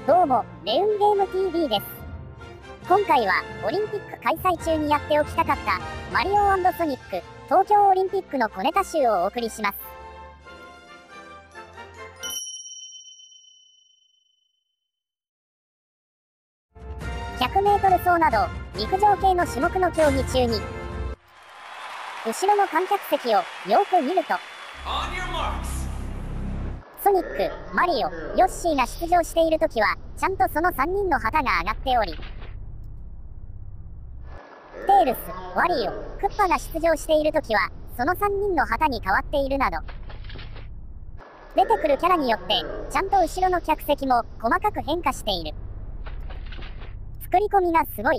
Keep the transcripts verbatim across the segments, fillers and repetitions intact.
どうも、レウンゲーム ティーブイ です。今回は、オリンピック開催中にやっておきたかった、マリオ&ソニック、東京オリンピックの小ネタ集をお送りします。ひゃくメートル走など、陸上系の種目の競技中に、後ろの観客席をよく見ると、ソニック、マリオ、ヨッシーが出場しているときは、ちゃんとそのさんにんの旗が上がっており、テールス、ワリオ、クッパが出場しているときは、そのさんにんの旗に変わっているなど、出てくるキャラによって、ちゃんと後ろの客席も細かく変化している。作り込みがすごい。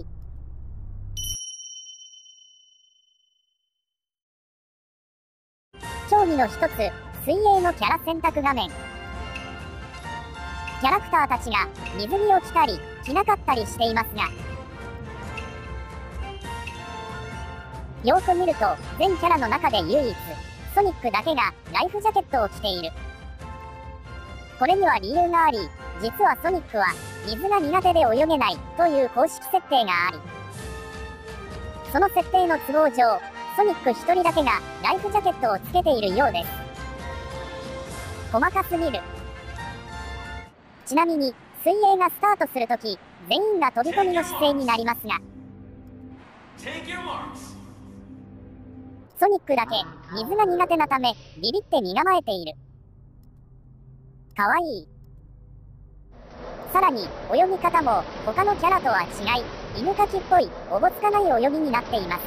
競技の一つ、水泳のキャラ選択画面。キャラクターたちが水着を着たり着なかったりしていますが、よく見ると全キャラの中で唯一ソニックだけがライフジャケットを着ている。これには理由があり、実はソニックは水が苦手で泳げないという公式設定があり、その設定の都合上、ソニックひとりだけがライフジャケットをつけているようです。細かすぎる。ちなみに、水泳がスタートするとき、全員が飛び込みの姿勢になりますが、ソニックだけ水が苦手なため、ビビって身構えている。かわいい。さらに、泳ぎ方も他のキャラとは違い、犬かきっぽい、おぼつかない泳ぎになっています。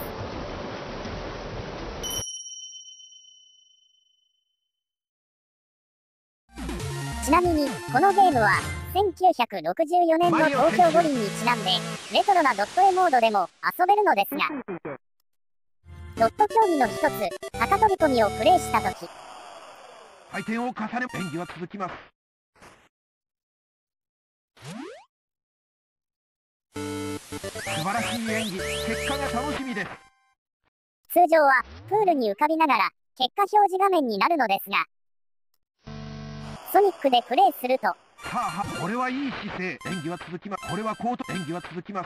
ちなみに、このゲームは、せんきゅうひゃくろくじゅうよねんの東京五輪にちなんで、レトロなドット絵モードでも遊べるのですが、ドット競技の一つ、高飛び込みをプレイしたとき、 回転を重ね、演技は続きます。素晴らしい演技、結果が楽しみです。 通常は、プールに浮かびながら、結果表示画面になるのですが、ソニックでプレイすると、 はあはあ、これはいい姿勢。演技は続きます。これはコート。演技は続きます。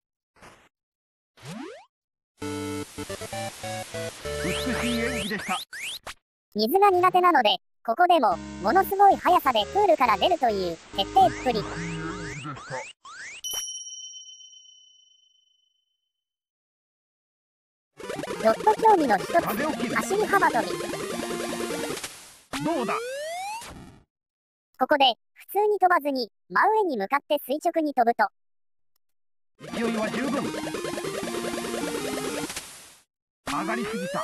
美しい演技でした。 水が苦手なので、ここでも、ものすごい速さでプールから出るという、徹底っぷり。ドット競技の一つ、走り幅跳び。 どうだ。 ここで、普通に飛ばずに、真上に向かって垂直に飛ぶと、 勢いは十分。上がりすぎた。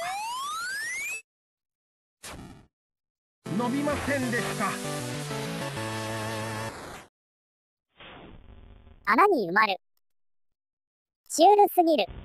伸びませんでした。 穴に埋まる。シュールすぎる。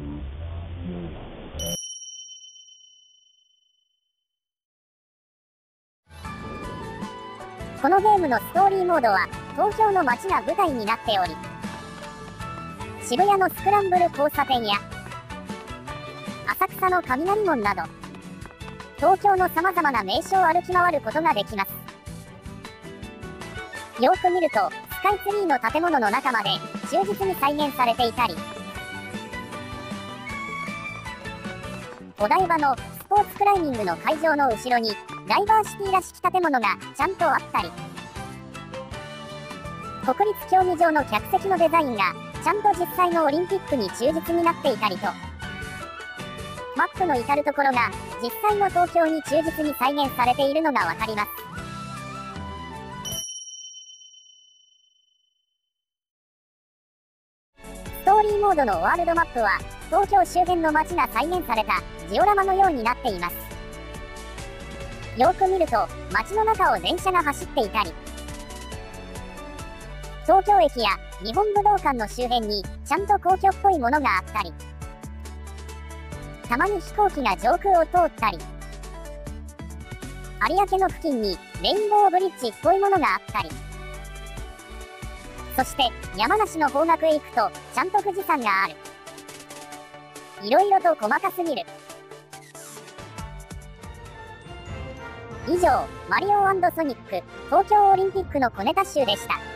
このゲームのストーリーモードは、東京の街が舞台になっており、渋谷のスクランブル交差点や、浅草の雷門など、東京の様々な名所を歩き回ることができます。よく見ると、スカイツリーの建物の中まで忠実に再現されていたり、お台場のスポーツクライミングの会場の後ろに、ダイバーシティらしき建物がちゃんとあったり、国立競技場の客席のデザインがちゃんと実際のオリンピックに忠実になっていたりと、マップの至るところが実際の東京に忠実に再現されているのがわかります。ストーリーモードのワールドマップは東京周辺の街が再現されたジオラマのようになっています。よく見ると街の中を電車が走っていたり、東京駅や日本武道館の周辺にちゃんと皇居っぽいものがあったり、たまに飛行機が上空を通ったり、有明の付近にレインボーブリッジっぽいものがあったり、そして山梨の方角へ行くとちゃんと富士山がある。いろいろと細かすぎる。以上、マリオ&ソニック東京オリンピックの小ネタ集でした。